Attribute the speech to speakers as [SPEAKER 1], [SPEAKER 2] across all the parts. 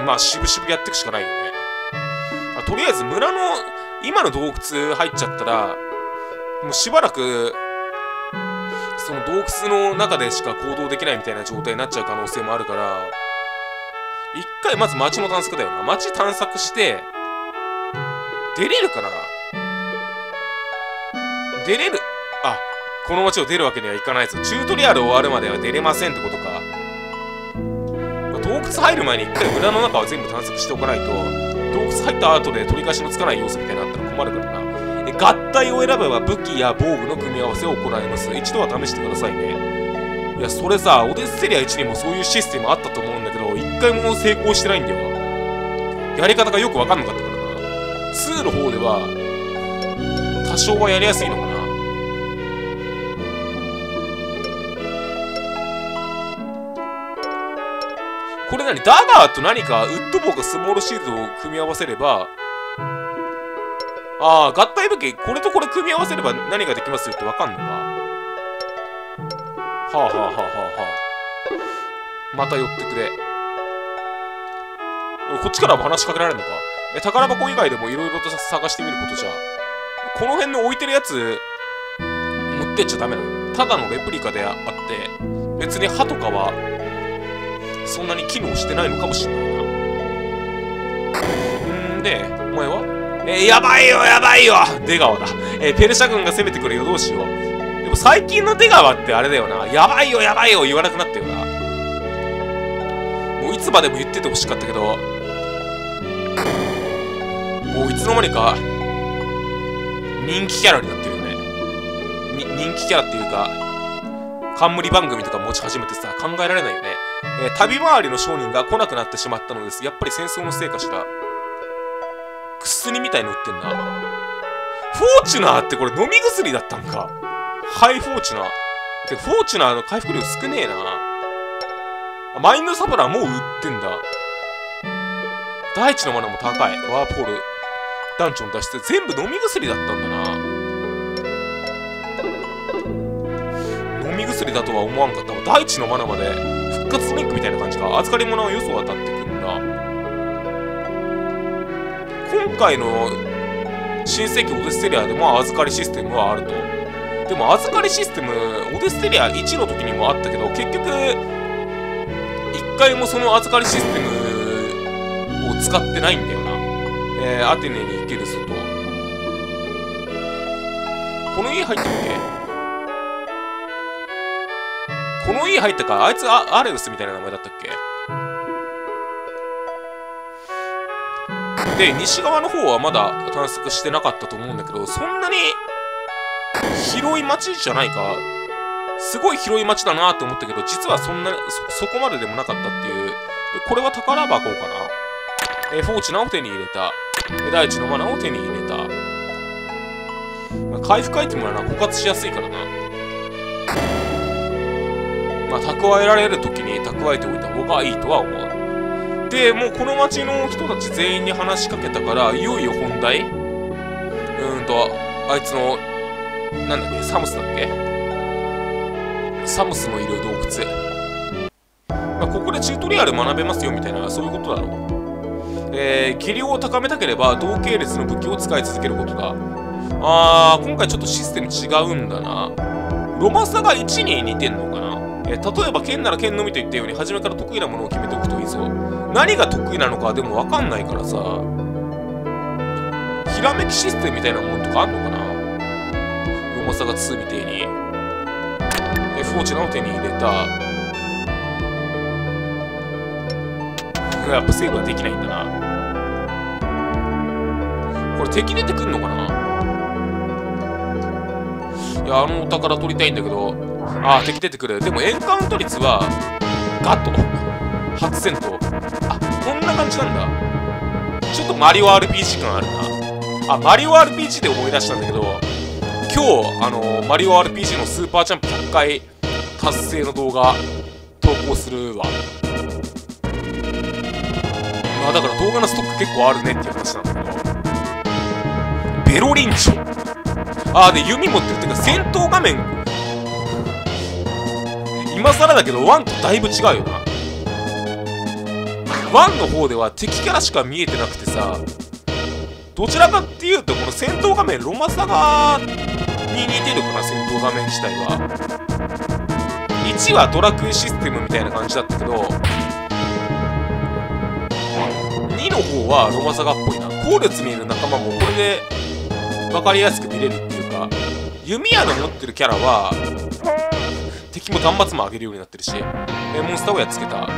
[SPEAKER 1] まあ、渋々やっていくしかないよね。とりあえず、村の、今の洞窟入っちゃったら、もうしばらく、その洞窟の中でしか行動できないみたいな状態になっちゃう可能性もあるから、一回まず街の探索だよな。街探索して、出れるかな？出れる。あ、この街を出るわけにはいかないぞ。チュートリアル終わるまでは出れませんってことか。洞窟入る前に一回村の中は全部探索しておかないと、洞窟入った後で取り返しのつかない要素みたいになったら困るからな。合体を選べば武器や防具の組み合わせを行います。一度は試してくださいね。いや、それさ、オデッセリア1にもそういうシステムあったと思うんだけど、一回も成功してないんだよ。やり方がよくわかんなかったからな。2の方では、多少はやりやすいのかな。これ何？ダガーと何かウッドボーかスモールシールドを組み合わせれば、ああ、合体武器、これとこれ組み合わせれば何ができますよってわかんのか。はあはあはあはあはあ。また寄ってくれ。こっちからも話しかけられるのか。宝箱以外でもいろいろと探してみることじゃ。この辺の置いてるやつ、持ってっちゃダメなの。ただのレプリカであって、別に歯とかは、そんなに機能してないのかもしんないな。で、お前はやばいよやばいよ出川だ。ペルシャ軍が攻めてくるよ、どうしよう。でも最近の出川ってあれだよな。やばいよやばいよ言わなくなったよな。もういつまでも言っててほしかったけど、もういつの間にか、人気キャラになってるよね。人気キャラっていうか、冠番組とか持ち始めてさ、考えられないよね。旅回りの商人が来なくなってしまったのです。やっぱり戦争のせいかしら。薬みたいの売ってんな。フォーチュナーってこれ飲み薬だったんか。ハイフォーチュナー。で、フォーチュナーの回復量少ねえな。マインドサプラーもう売ってんだ。大地のマナも高い。ワープホール。ダンジョン脱出。全部飲み薬だったんだな。飲み薬だとは思わんかったわ。大地のマナまで復活ドリンクみたいな感じか。預かり物はよそ当たってくんだ。今回の新世紀オデステリアでも預かりシステムはあると。でも預かりシステム、オデステリア1の時にもあったけど、結局、一回もその預かりシステムを使ってないんだよな。アテネに行けるぞと。この家入ったっけ？この家入ったか、あいつアレウスみたいな名前だったっけ？で、西側の方はまだ探索してなかったと思うんだけど、そんなに広い町じゃないか。すごい広い町だなって思ったけど、実はそんな、そこまででもなかったっていう。で、これは宝箱かな？フォーチュナーを手に入れた。大地のマナを手に入れた。まあ、回復アイテムはな、枯渇しやすいからな。まあ、蓄えられる時に蓄えておいた方がいいとは思う。で、もうこの町の人たち全員に話しかけたから、いよいよ本題？あいつの、なんだっけ、サムスだっけ？サムスのいる洞窟。まあ、ここでチュートリアル学べますよみたいな、そういうことだろう。技量を高めたければ同系列の武器を使い続けることだ。今回ちょっとシステム違うんだな。ロマサが1に似てんのかな。例えば剣なら剣のみと言ったように初めから得意なものを決めておくといいぞ。何が得意なのかでもわかんないからさ、ひらめきシステムみたいなものとかあんのかな。ロマサが2みてえにフォーチュナーを手に入れた。やっぱセーブはできないんだな。これ敵出てくんのかな。いや、お宝取りたいんだけど、敵出てくる。でもエンカウント率はガッと初戦闘。こんな感じなんだ。ちょっとマリオ RPG 感あるな。マリオ RPG で思い出したんだけど、今日マリオ RPG のスーパージャンプ100回達成の動画投稿するわ。だから動画のストック結構あるねっていう話なんだけど、ベロリンチョ。で弓持ってるっていうか戦闘画面、今更だけど1とだいぶ違うよな。 1の方では敵キャラしか見えてなくてさ、どちらかっていうとこの戦闘画面ロマサガに似てるかな、戦闘画面自体は。1はドラクエシステムみたいな感じだったけど、2の方はロマサガっぽいな。後列見える仲間もこれで分かりやすく見れるっていうか、弓矢の持ってるキャラは敵も弾幕も上げるようになってるし、モンスターをやっつけた。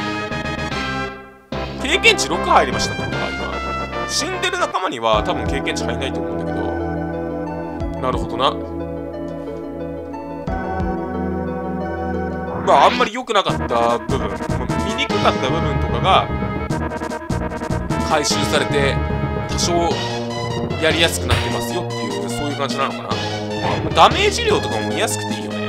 [SPEAKER 1] 経験値6入りましたってことか、今。死んでる仲間には多分経験値入んないと思うんだけど。なるほどな。まあ、あんまり良くなかった部分、見にくかった部分とかが回収されて、多少やりやすくなってますよっていう、そういう感じなのかな。ダメージ量とかも見やすくていいよね。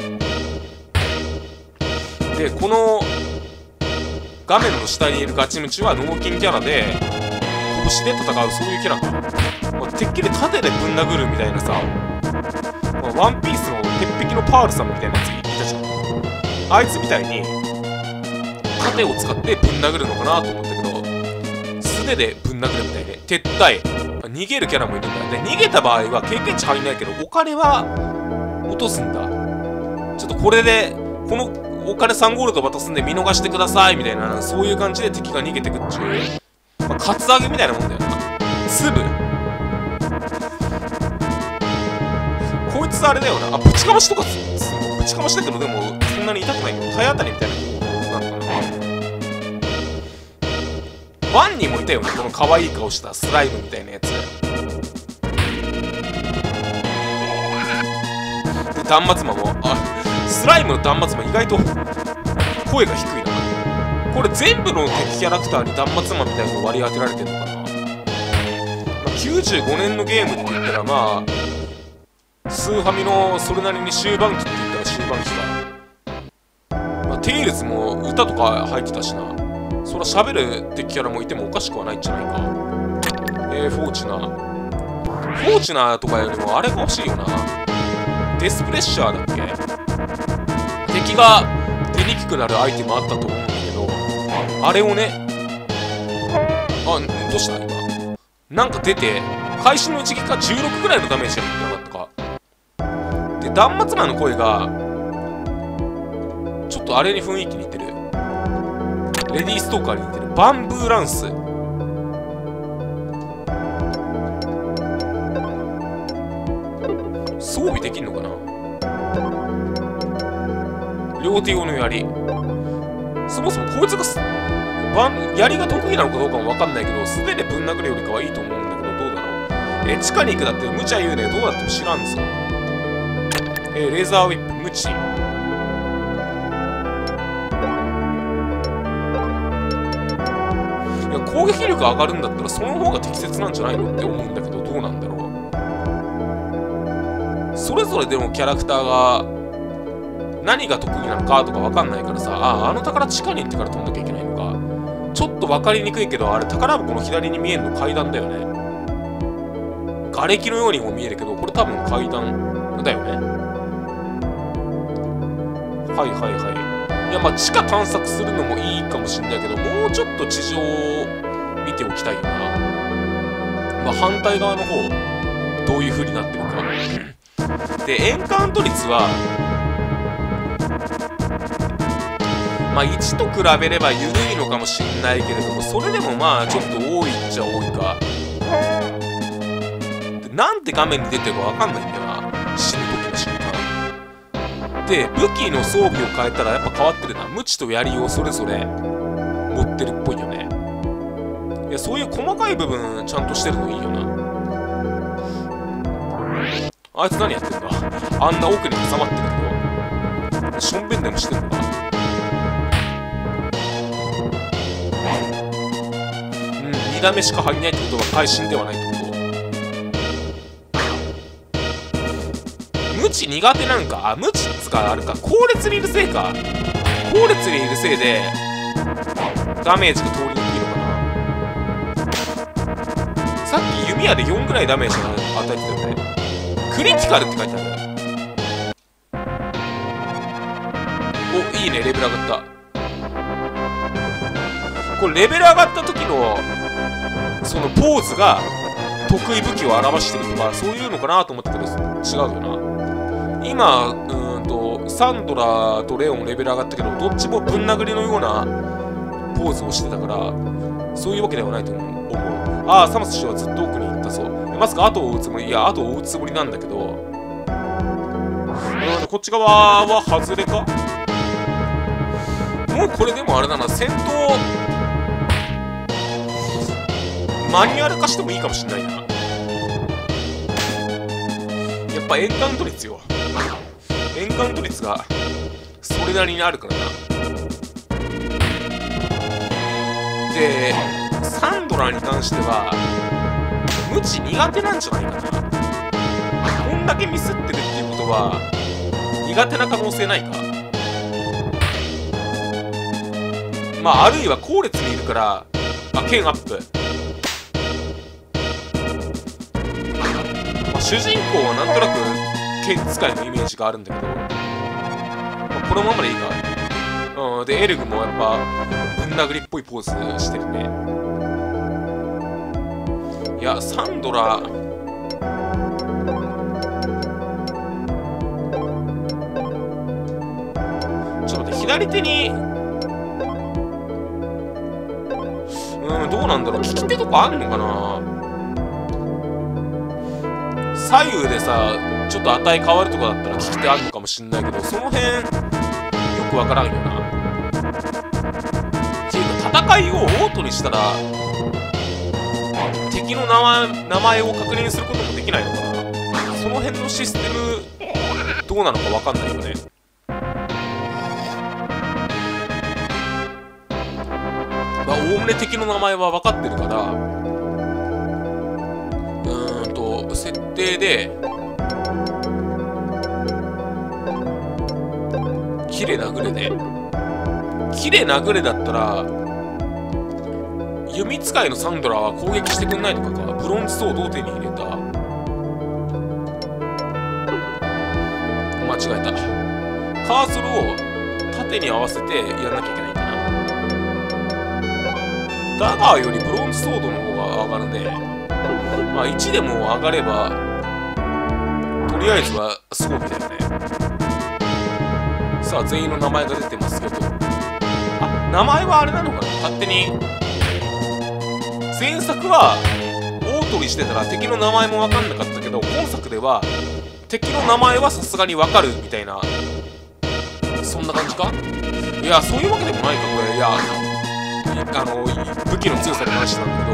[SPEAKER 1] で、この画面の下にいるガチムチは脳筋キャラで、拳で戦う、そういうキャラか。てっきり盾でぶん殴るみたいなさ、ワンピースの鉄壁のパールさんみたいなやついたじゃん。あいつみたいに盾を使ってぶん殴るのかなと思ったけど、素手でぶん殴るみたいで、撤退、逃げるキャラもいるんだ。で、逃げた場合は経験値入んないけど、お金は落とすんだ。ちょっとこれで、このお金3ゴールド渡すんで見逃してくださいみたいな、そういう感じで敵が逃げてくっちゅう、カツアゲみたいなもんだよな。粒こいつあれだよな。ぶちかましとかぶちかましだけど、でもそんなに痛くないよ。体当たりみたいなことなのかな。ワンにもいたよね、この可愛い顔したスライムみたいなやつで、断末魔も、スライムの断末魔意外と声が低いな。これ全部の敵キャラクターに断末魔みたいなの割り当てられてるのかな。95年のゲームって言ったら、まあスーファミのそれなりに終盤期って言ったら終盤期か。テイルズも歌とか入ってたしな。そら喋る敵キャラもいてもおかしくはないんじゃないか。フォーチナーとかよりもあれが欲しいよな。デスプレッシャーだっけ。敵が出にくくなるアイテムあったと思うんだけど、あれをね、どうした今。なんか出て、開始の一撃か16ぐらいのダメージがいってなかったか。で、断末魔の声が、ちょっとあれに雰囲気似てる。レディーストーカーに似てる。バンブーランス。装備できんのかな。両手用の槍。そもそもこいつが槍が得意なのかどうかもわかんないけど、素手でぶん殴るよりかはいいと思うんだけど、どうだろう。地下に行くだって無茶言うね。どうだっても知らんぞ。レーザーウィップ、無知。いや、攻撃力上がるんだったらその方が適切なんじゃないのって思うんだけど、どうなんだろう。それぞれでもキャラクターが何が得意なのかとかわかんないからさ、あの宝地下に行ってから飛んなきゃいけないのか。ちょっと分かりにくいけど、あれ宝箱の左に見えるの階段だよね。瓦礫のようにも見えるけど、これ多分階段だよね。はいはいはい。いや、まあ地下探索するのもいいかもしんないけど、もうちょっと地上を見ておきたいよな。まあ反対側の方、どういう風になってるか。で、エンカウント率は、まあ1と比べれば緩いのかもしんないけれども、それでもまあちょっと多いっちゃ多いか。なんて画面に出てるかわかんないんだよな。死ぬ時の瞬間。で、武器の装備を変えたらやっぱ変わってるな。無知と槍をそれぞれ持ってるっぽいよね。いや、そういう細かい部分ちゃんとしてるのいいよな。あいつ何やってんだ。あんな奥に挟まってるけど、しょんべんでもしてんのか。2打目しか入んないってことは会心ではないってこと。無知苦手なんか。無知っつかあれか、後列にいるせいか。後列にいるせいでダメージが通りにくいのかな。さっき弓矢で4ぐらいダメージが与えてたよね。クリティカルって書いてある。お、いいね、レベル上がった。 これレベル上がった時のそのポーズが得意武器を表してるとかそういうのかなと思ったけど違うよな。今サンドラとレオンレベル上がったけどどっちもぶん殴りのようなポーズをしてたからそういうわけではないと思う。ああ、サマス氏はずっと奥に行ったそう。まさか後を追うつもり？いや、後を追うつもりなんだけど、こっち側は外れか？もうこれでもあれだな、戦闘マニュアル化してもいいかもしんないな。やっぱエンカウント率よ。エンカウント率がそれなりにあるからな。でサンドラに関しては無知苦手なんじゃないかな。こんだけミスってるっていうことは苦手な可能性ないか。まああるいは後列にいるから剣アップ、主人公はなんとなく剣使いのイメージがあるんだけど、このままでいいか。でエルグもやっぱぶん殴りっぽいポーズしてるね。いやサンドラちょっと待って、左手にどうなんだろう、利き手とかあんのかな。左右でさちょっと値変わるとかだったら利き手あるのかもしんないけど、その辺よくわからんよな。っていうか戦いをオートにしたら敵の名前を確認することもできないのかな。その辺のシステムどうなのかわかんないよね。まあおおむね敵の名前は分かってるから設定で綺麗なグレで綺麗なグレだったら弓使いのサンドラは攻撃してくんないのかか。ブロンズソードを手に入れた。間違えた。カーソルを縦に合わせてやんなきゃいけないんだな。ダガーよりブロンズソードの方が上がるね。まあ1でも上がればとりあえずは装備だよね。さあ全員の名前が出てますけど、名前はあれなのかな。勝手に前作は大取りしてたら敵の名前も分かんなかったけど、今作では敵の名前はさすがに分かるみたいな、そんな感じか。いやそういうわけでもないかこれ。いや武器の強さで話してたんだけ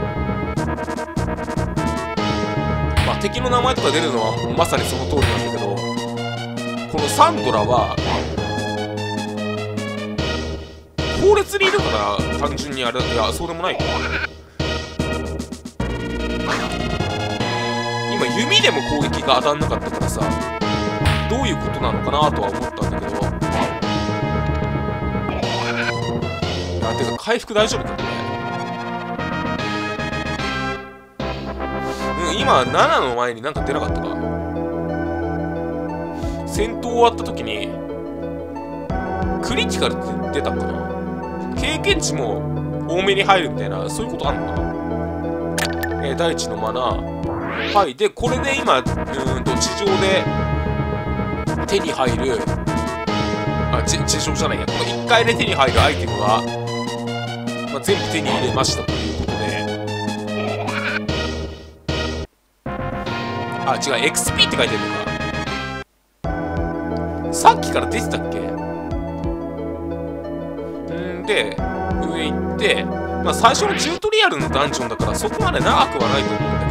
[SPEAKER 1] ど、まあ敵の名前とか出るのはまさにその通りなんだけど、このサンドラは後列にいるから単純にあれ。いやそうでもないか。今弓でも攻撃が当たんなかったからさ、どういうことなのかなとは思ったんだけど。いやてか回復大丈夫かこれ。今7の前になんか出なかったか。戦闘終わった時にクリティカルって出たんかな。経験値も多めに入るみたいな、そういうことあんのかな。第一のマナー。はい。で、これで今、地上で手に入る、地上じゃないや、この1回で手に入るアイテムは、全部手に入れましたということで、違う、XP って書いてるのか。さっきから出てたっけ。で、上行って、最初のチュートリアルのダンジョンだからそこまで長くはないと思うんだ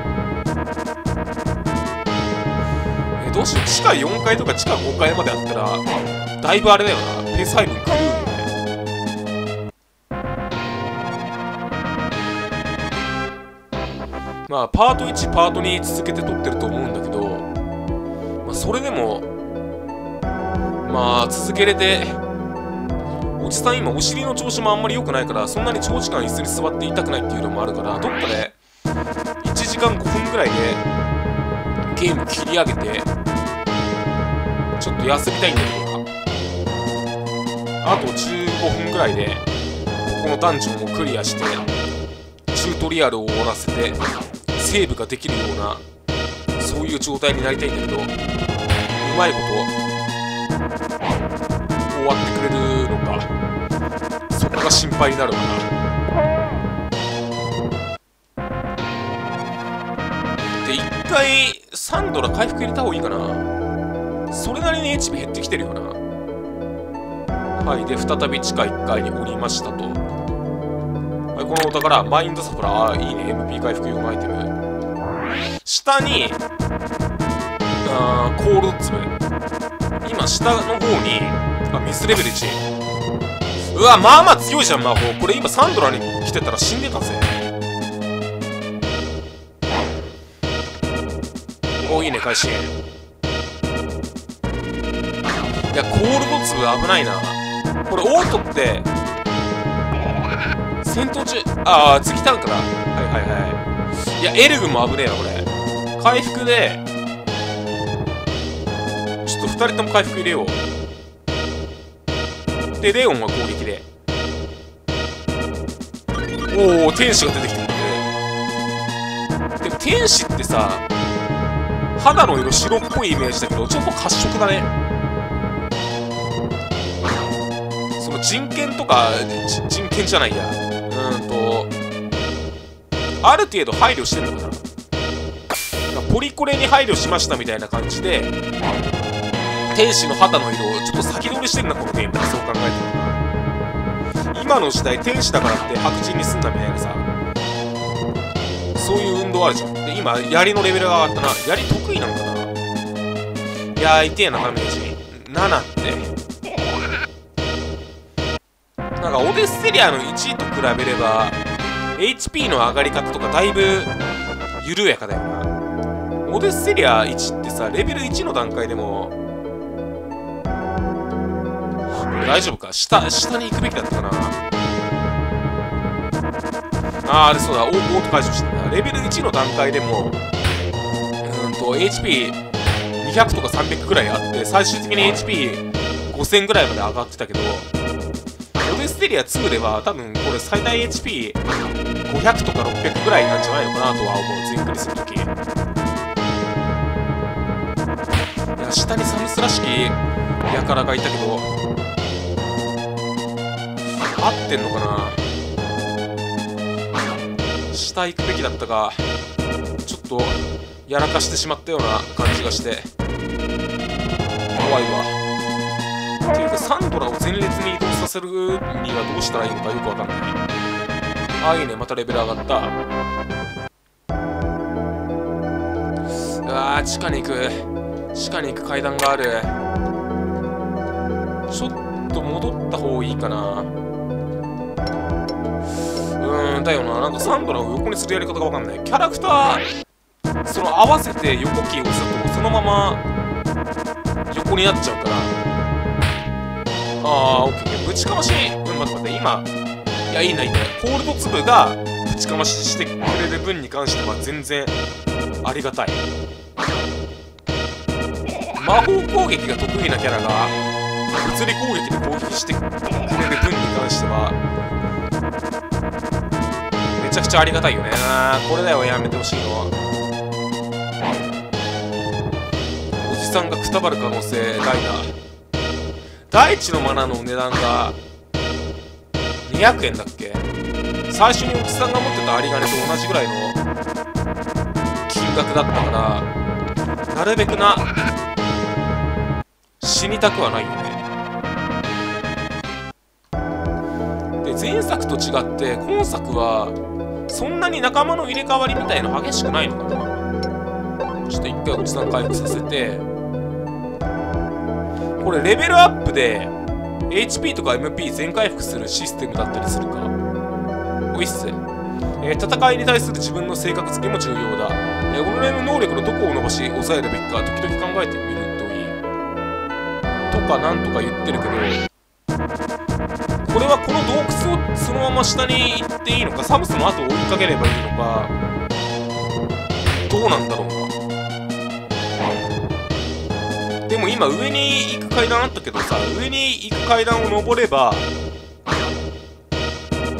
[SPEAKER 1] けど、どうしよう。地下4階とか地下5階まであったらだいぶあれだよな、ペース配分狂うよね。パート1パート2続けて撮ってると思うんだけど、それでも続けれて、おじさん今お尻の調子もあんまり良くないから、そんなに長時間椅子に座っていたくないっていうのもあるから、どっかで1時間5分ぐらいでゲーム切り上げてちょっと休みたいんだけどな。あと15分ぐらいでこのダンジョンをクリアしてチュートリアルを終わらせてセーブができるようなそういう状態になりたいんだけど、うまいこと終わってくれるのか、そこが心配になるかな。で、一回3ドラ回復入れた方がいいかな。それなりに HP 減ってきてるよな。はい、で再び地下1階に降りましたと。はい、このお宝マインドサプラー、いいね。 MP 回復用のアイテム。下にコールド粒、今下の方に水レベル1。うわ、まあまあ強いじゃん魔法。これ今サンドラに来てたら死んでたぜ。お、いいね開始。いや、コールド粒危ないな。これオートって戦闘中、次タンクだ。はいはいはい。いや、エルグも危ねえなこれ。回復でちょっと2人とも回復入れよう。でレオンは攻撃で、おお天使が出てきてるんで。でも天使ってさ、肌の色白っぽいイメージだけどちょっと褐色だね。その人権とか人権じゃないや、ある程度配慮してるのかな。ポリコレに配慮しましたみたいな感じで天使の肌の色をちょっと先取りしてるなこのゲーム。そう考えてるな。今の時代天使だからって白人にすんなみたいなさ、そういう運動あるじゃん。で今槍のレベルが上がったな。槍得意なのかな。いやー痛えなダメージ7って。なんかオデスセリアの1位と比べれば HP の上がり方とかだいぶ緩やかだよな。オデスセリア1ってさ、レベル1の段階でも大丈夫か。下に行くべきだったかな。あれそうだ、オート解除したな。レベル1の段階でもHP200 とか300くらいあって、最終的に HP5000 ぐらいまで上がってたけど、オデスセリア2では多分これ最大 HP500 とか600ぐらいなんじゃないのかなとは思う。全クリするとき。いや、下にサムスらしき輩がいたけど合ってんのかな。下行くべきだったがちょっとやらかしてしまったような感じがして怖いわ。っていうかサンドラを前列に移動させるにはどうしたらいいのかよくわかんない。いいね、またレベル上がった。地下に行く階段がある。ちょっと戻った方がいいかな。だよな。なんかサンドラを横にするやり方がわかんない。キャラクターその合わせて横キーを押すとそのまま横になっちゃうから。オッケーオッケー。ぶちかまし、待って今、いやいいな。コールド粒がぶちかまししてくれる分に関しては全然ありがたい。魔法攻撃が得意なキャラが物理攻撃で攻撃してくれる分に関してはめちゃくちゃありがたいよね。これだよ、やめてほしいの。おじさんがくたばる可能性大だ。第一のマナの値段が200円だっけ。最初におじさんが持ってた有り金と同じぐらいの金額だったからなるべくな死にたくはないよね。で前作と違って今作はそんなに仲間の入れ替わりみたいの激しくないのかな。ちょっと一回おじさん回復させて、これレベルアップで HP とか MP 全回復するシステムだったりするか。おいっす。戦いに対する自分の性格付けも重要だ。己の能力のどこを伸ばし抑えるべきか時々考えてみるといいとかなんとか言ってるけど、これはこの洞窟をそのまま下に行っていいのか、サムスの後を追いかければいいのか、どうなんだろうな。でも今上に行く階段あったけどさ、上に行く階段を登れば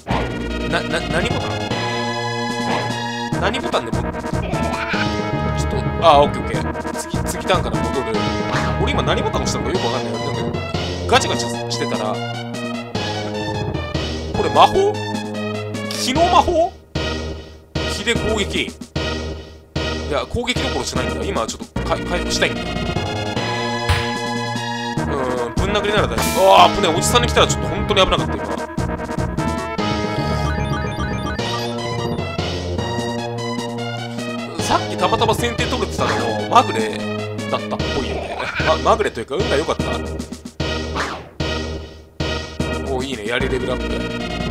[SPEAKER 1] 何ボタン？何ボタンでもちょっと、オッケーオッケー。次ターンから戻る。俺今何ボタン押したのかよくわかんないよ。なんかガチャガチャしてたら、これ魔法？気の魔法？気で攻撃。いや、攻撃どころしないんだ。今はちょっと回復したいんだ。ぶん殴りなら大丈夫。ああ、危ねえ。おじさんに来たらちょっと本当に危なかった、今。さっきたまたま先手取れてたのもまぐれだったっぽいよね。まぐれというか運が良かった。お、いいね。やりレベルアップ。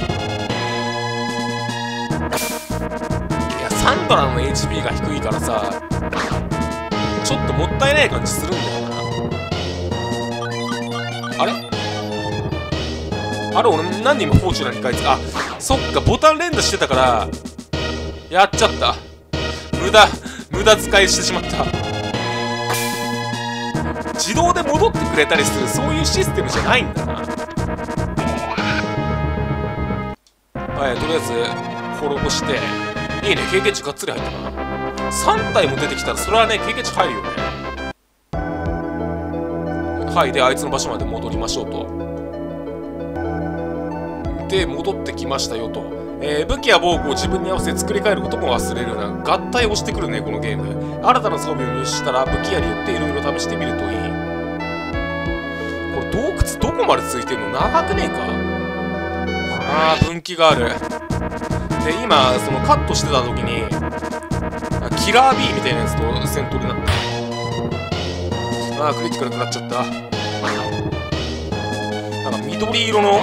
[SPEAKER 1] いや、サンドラの HP が低いからさ、ちょっともったいない感じするんだよな。あれ俺何で今フォーチュナーに書いてた？あ、そっか、ボタン連打してたからやっちゃった。無駄使いしてしまった。自動で戻ってくれたりする、そういうシステムじゃないんだな。はい、とりあえず滅ぼして、いいね。経験値がっつり入ったな。3体も出てきたらそれはね、経験値入るよね。はい、であいつの場所まで戻りましょうと。で戻ってきましたよと。武器や防具を自分に合わせ作り変えることも忘れるような合体をしてくるね、このゲーム。新たな装備を入手したら武器屋によっていろいろ試してみるといい。これ洞窟どこまでついてるの？長くねえか？あー、分岐がある。で今そのカットしてた時にキラー B みたいなやつと戦闘になった。あー、クリティカル食らっちゃった。なんか緑色の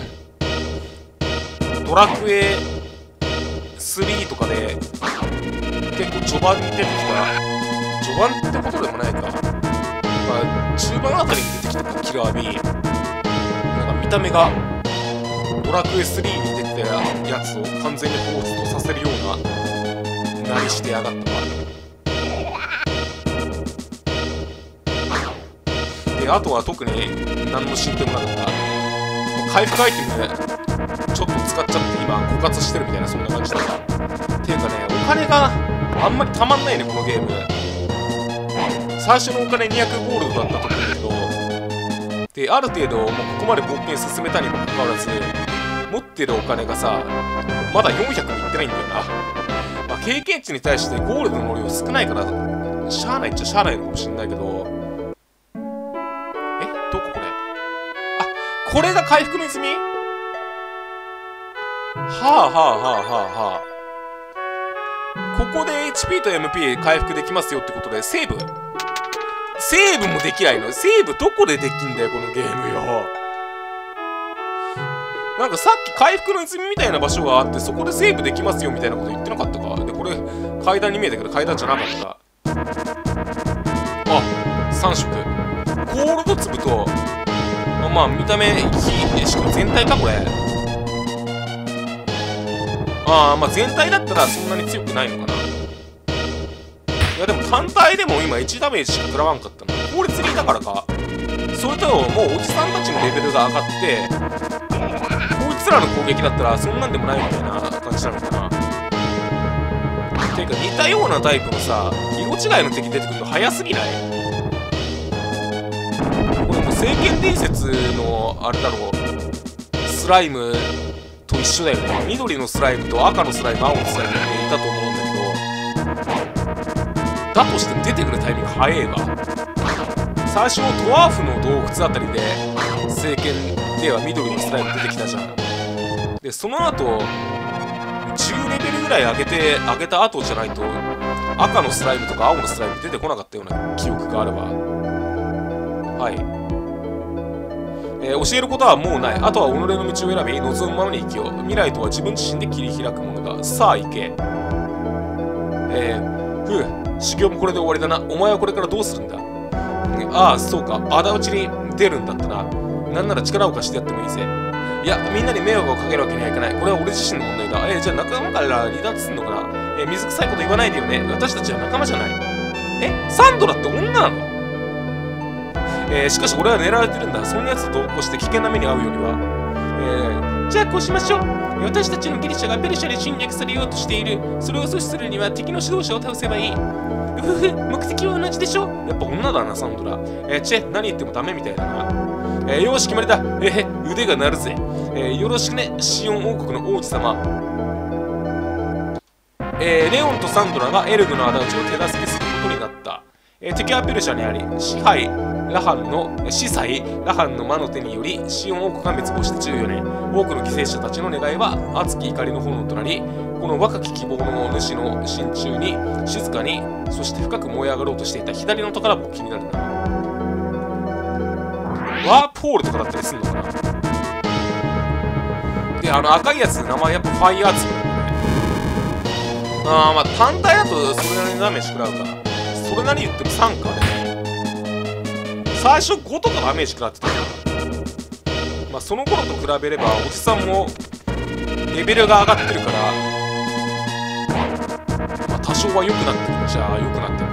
[SPEAKER 1] ドラクエ3とかで結構序盤に出てきた、序盤ってことでもないか、まあ中盤あたりに出てきたキラー B、 なんか見た目がドラクエ3に出てたやつを完全に彷彿とさせるようななりしてやがったわ。であとは特に何の進展もなかった。回復アイテムちょっと使っちゃって今枯渇してるみたいな、そんな感じだった。ていうかね、お金があんまりたまんないね、このゲーム。最初のお金200ゴールドだったと思うんだけど、である程度もうここまで冒険進めたにもかかわらず、持ってるお金がさまだ400もいってないんだよな。まあ、経験値に対してゴールドの量少ないからしゃあないっちゃしゃあないのかもしんないけど、どここれ？あ、これが回復の泉？はあ。ここで HP と MP 回復できますよってことで、セーブもできないの？セーブどこでできんだよ、このゲームよ。なんかさっき回復の泉みたいな場所があって、そこでセーブできますよみたいなこと言ってなかったか？で、これ階段に見えたけど階段じゃなかった。あ、3色。コールド粒と、まあ見た目火、しかも全体かこれ。まあ全体だったらそんなに強くないのかな。いやでも単体でも今1ダメージしか食らわんかったな。効率2だからか。それともうおじさんたちのレベルが上がってこいつらの攻撃だったらそんなんでもないみたいな感じなのかな。ていうか似たようなタイプのさ色違いの敵出てくるの早すぎない？これもう聖剣伝説のあれだろう、スライムと一緒だよね。緑のスライムと赤のスライム、青のスライムっていたと思うんだけど、だとしても出てくるタイミング早えわ。最初のドワーフの洞窟あたりで聖剣では緑のスライム出てきたじゃん。でその後10レベルぐらい上げた後じゃないと赤のスライムとか青のスライム出てこなかったような記憶があるわ。はい、教えることはもうない。あとは己の道を選び望むままに生きよう。未来とは自分自身で切り開くものだ。さあ行け。修行もこれで終わりだな。お前はこれからどうするんだ？ああそうか、仇討ちに出るんだったな。なんなら力を貸してやってもいいぜ。いやみんなに迷惑をかけるわけにはいかない。これは俺自身の問題だ。じゃあ仲間から離脱すんのかな。水臭いこと言わないでよね。私たちは仲間じゃない。サンドラって女なの？しかし俺は狙われてるんだ。そんな奴と同行して危険な目に遭うよりは、 じゃあこうしましょう。私たちのギリシャがペルシャに侵略されようとしている。それを阻止するには敵の指導者を倒せばいい。うふふ、目的は同じでしょ。やっぱ女だな、サンドラ。何言ってもダメみたいだな。よし、決まりだ。腕が鳴るぜ。よろしくね、シオン王国の王子様。レオンとサンドラがエルグの仇討ちを手助けすることになった。敵はペルシャにあり、司祭ラハンの魔の手によりシオン王国が滅亡して14年、多くの犠牲者たちの願いは熱き怒りの炎となり、この若き希望の主の心中に静かに、そして深く燃え上がろうとしていた左の宝箱気になるな。ワープホールとかだったりするのかな。で、赤いやつ、名前やっぱファイヤーツー。まあ単体だとそれなりにダメージ食らうから。それなりに言っても3かね。最初5とかダメージ食らってたから。まあその頃と比べればおじさんもレベルが上がってるから、まあ多少は良くなってる。じゃあ良くなってる。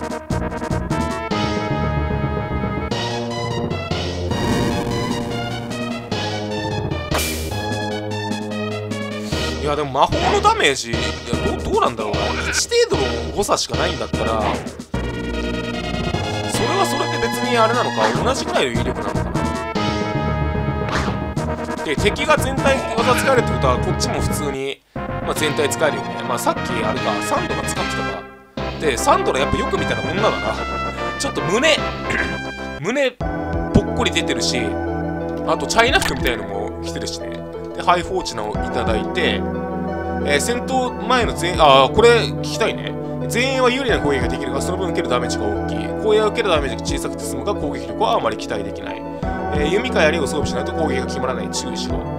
[SPEAKER 1] いやでも魔法のダメージ、いやどうなんだろうな。1程度の誤差しかないんだったら、それはそれで別にあれなのか、同じぐらいの威力なのかな。で、敵が全体技使えるってことは、こっちも普通に、まあ、全体使えるよね。まあさっきあれか、サンドラ使ってたか。で、サンドラやっぱよく見たら女だな。ちょっと胸ぽっこり出てるし、あとチャイナ服みたいのも着てるしね。で、ハイフォーチナをいただいて、戦闘前のこれ聞きたいね。前衛は有利な攻撃ができるが、その分受けるダメージが大きい。後衛は受けるダメージが小さくて済むが、攻撃力はあまり期待できない。弓か槍を装備しないと攻撃が決まらない。注意しろ。い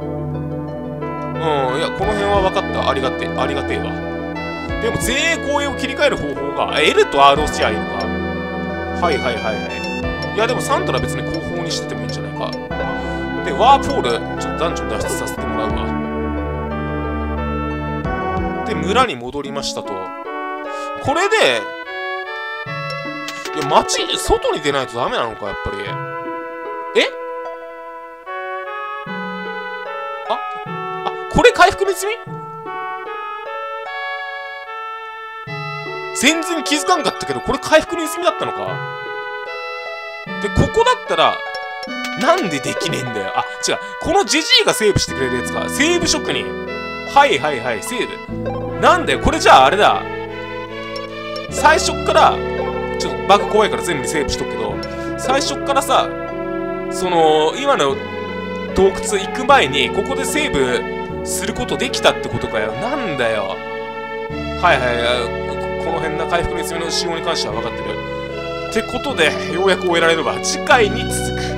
[SPEAKER 1] や、この辺は分かった。ありがてえわ。でも、前衛後衛を切り替える方法が、L と R をしちゃいるか。はい。いや、でもサンドラ別に後方にしててもいいんじゃないか。で、ワープホール、ちょっとダンジョン脱出させてもらうわ。で、村に戻りましたと。これで、いや、外に出ないとダメなのか、やっぱり。これ回復の積み？全然気づかんかったけど、これ回復の積みだったのか。で、ここだったら、なんでできねえんだよ。違う。このジジイがセーブしてくれるやつか。セーブ職人。はい、セーブ。なんだよ、これじゃああれだ。最初っから、ちょっとバグ怖いから全部にセーブしとくけど、最初っからさ、今の洞窟行く前に、ここでセーブすることできたってことかよ。なんだよ。この辺な回復の積みの仕様に関しては分かってる。ってことで、ようやく終えられるわ。次回に続く。